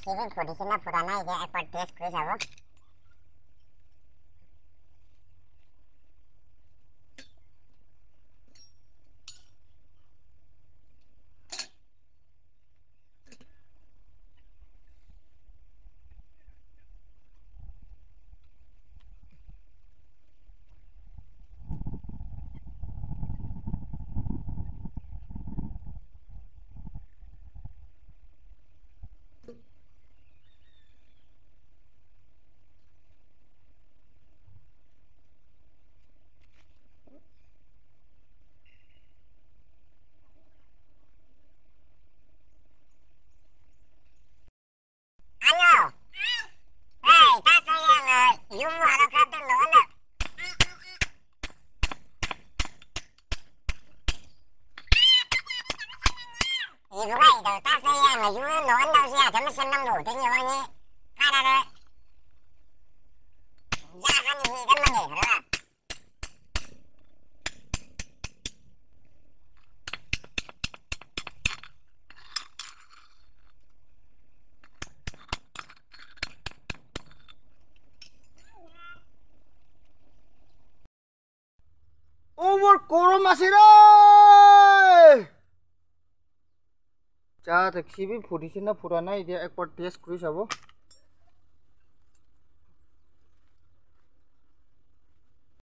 সিবি ফুটিছে না ফুটা নাই যে একবার টেস্ট করে যাব Ibu kai itu tas saya nggak jual non đâu sih ada mesin nang đủ thế nhiều anh ấy cái đó đấy ra cái gì cái mà nghỉ rồi à Omar গরম আছে রে যা দেখছিবি ফুটিছে না ফুটা নাই এতিয়া একবার টেস্ট কৰি চাব